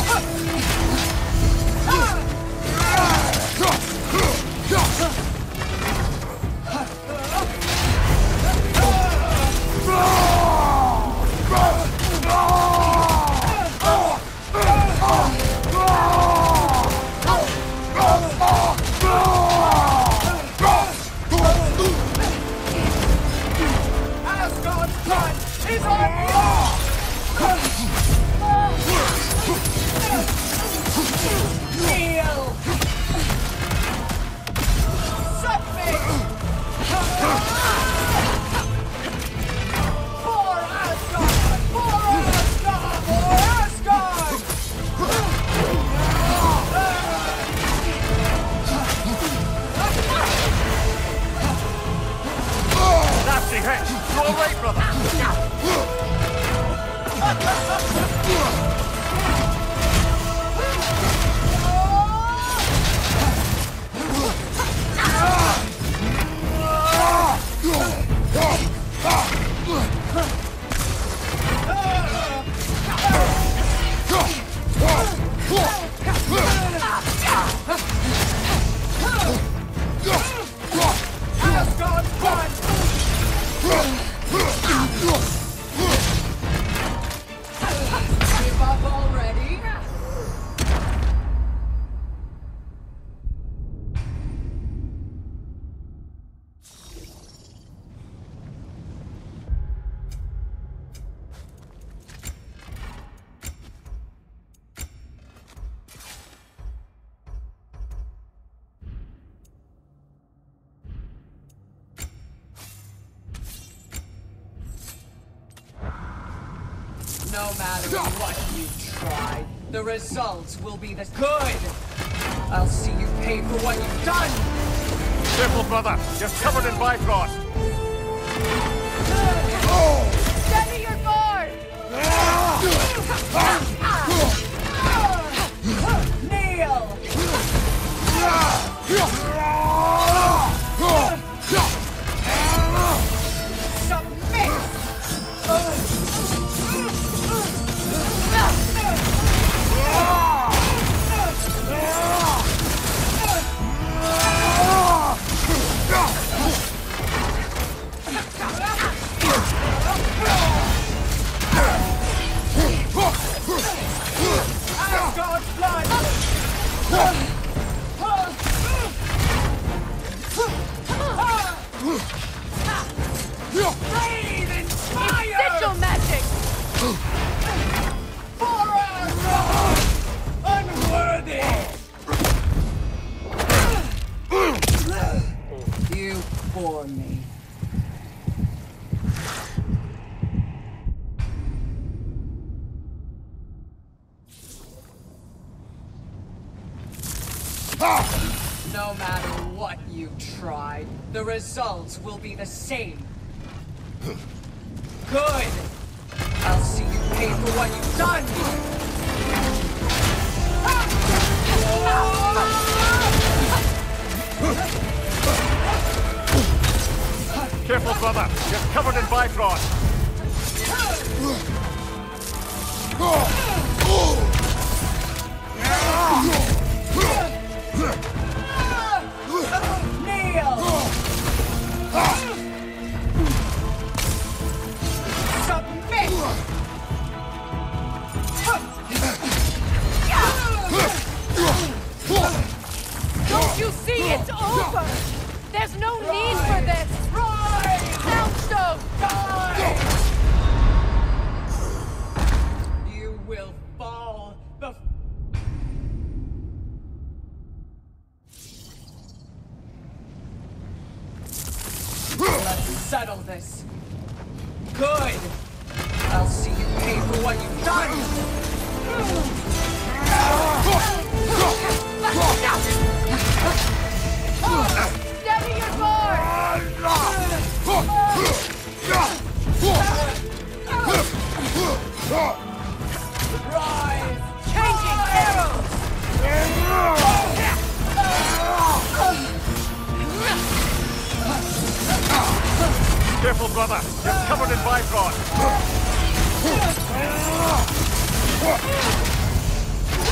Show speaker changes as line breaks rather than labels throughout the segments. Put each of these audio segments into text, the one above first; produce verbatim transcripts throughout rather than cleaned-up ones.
No matter what you try, the results will be the good. I'll see you pay for what you've done.
Careful, brother. You're covered in Bifrost.
Steady your guard!
Kneel! For me. No matter what you try, the results will be the same. Good! I'll see you pay for what you've done!
Careful, brother. You're covered in Bifrost.
Kneel! Submit!
Don't you see it's over? There's no need for this! Soundstone!
Die! You will fall the... Let's settle this. Good! I'll see you pay for what you've done!
Steady your guard!
Rise!
Changing arrows!
Careful, brother. You're covered in Bifrost.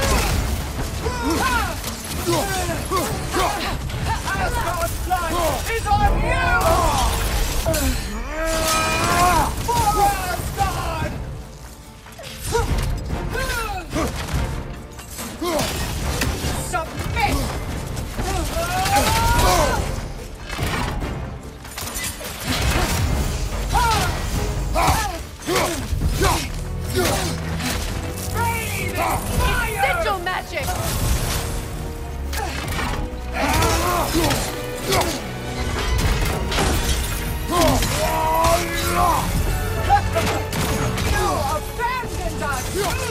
Asgard's blood is on you! For Asgard! Submit!
Sigil magic!
You abandoned us!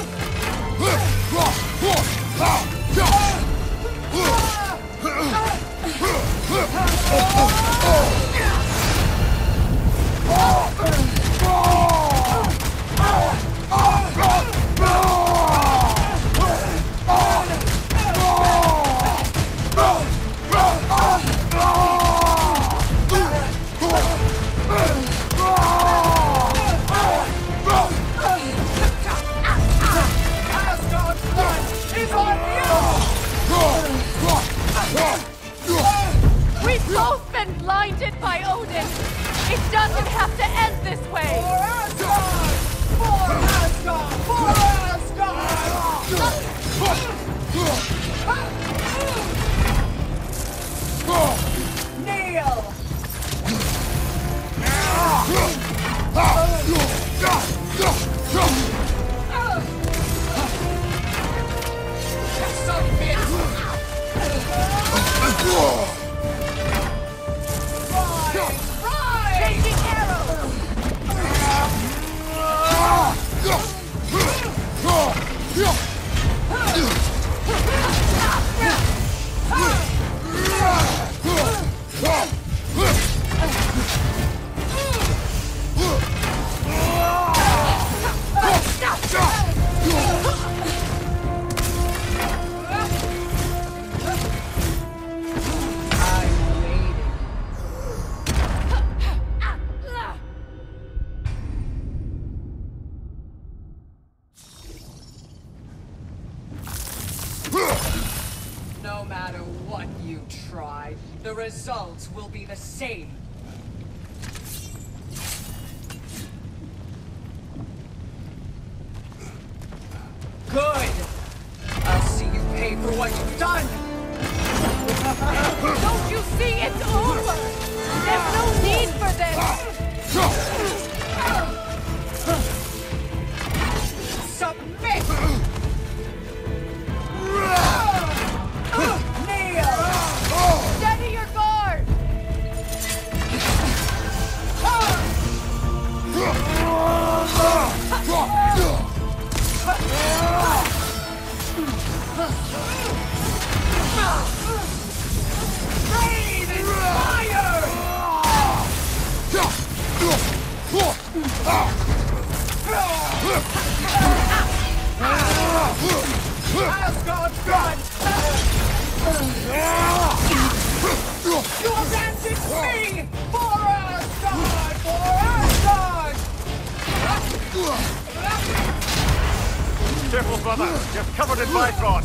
Asgard's blood is on you!
We've both been blinded by Odin! It doesn't have to end this way!
For Asgard! For Asgard! For Asgard! Kneel! Submit! Rise! Rise!
Changing arrows!
I'm waiting. No matter what you try, the results will be the same. Good! I'll see you pay for what you've done!
Don't you see it's over? There's no need for this!
Submit! Kneel!
Steady your guard!
Rain and fire! Asgard's blood! You abandoned me! For Asgard! For Asgard!
Careful, brother. You're covered in Bifrost.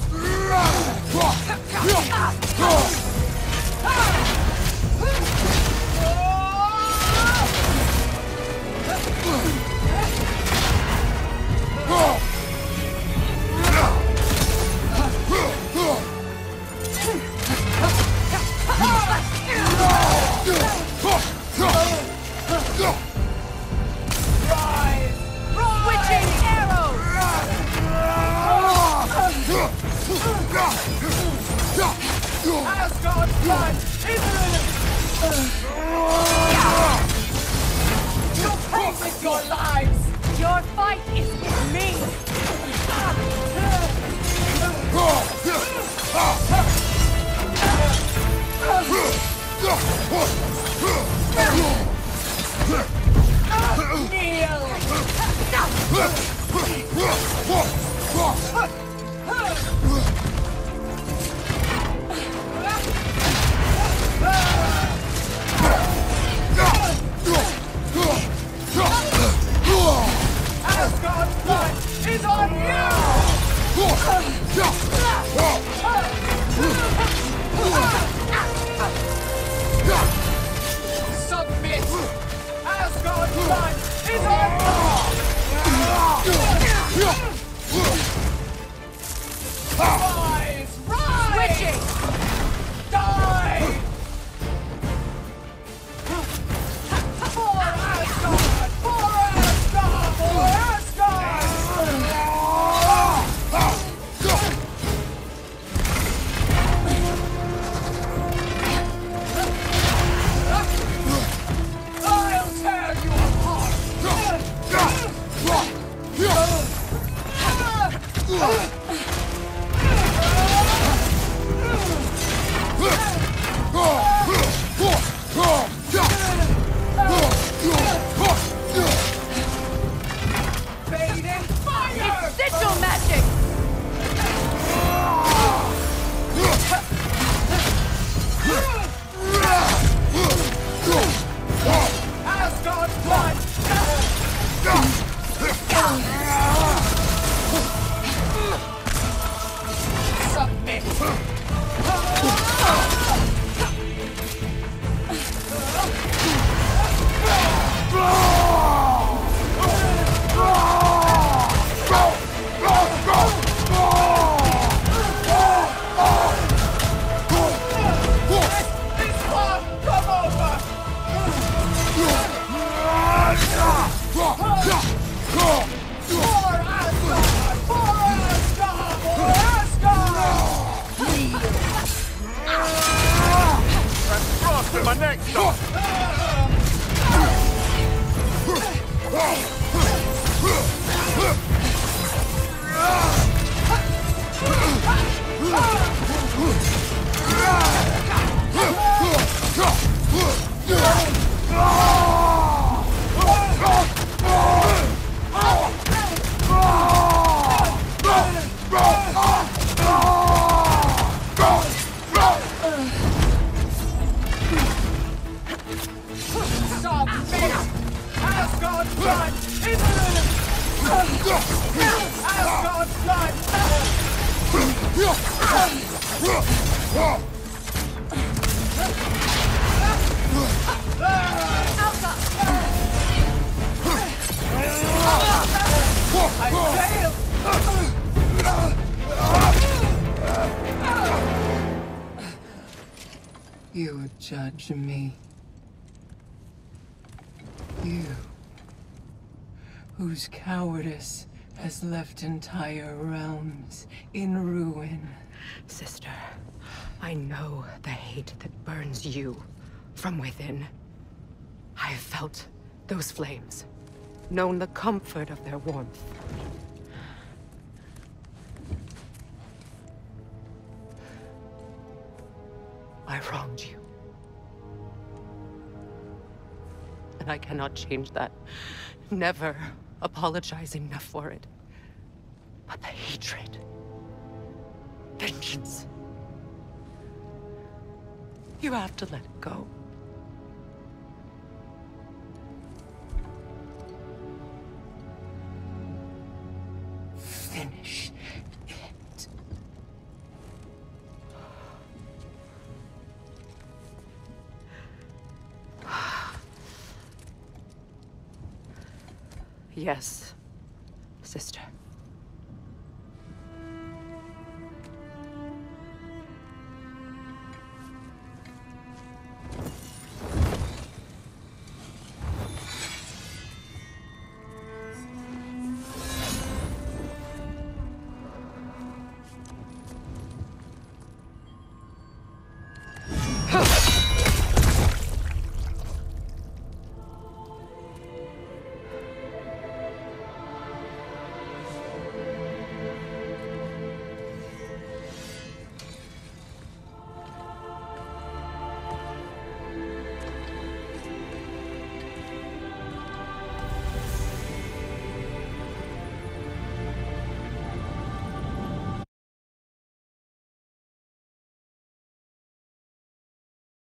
Rise!
Switching arrows!
Asgard's blood is You'll pay with your lives!
Your fight is with me!
Kneel! blood! Asgard's blood! I failed! You judge me. You, whose cowardice has left entire realms in ruin.
Sister, I know the hate that burns you from within. I have felt those flames, known the comfort of their warmth. I wronged you. And I cannot change that. Never apologize enough for it. But the hatred, vengeance, you have to let it go.
Finish it.
Yes, sister.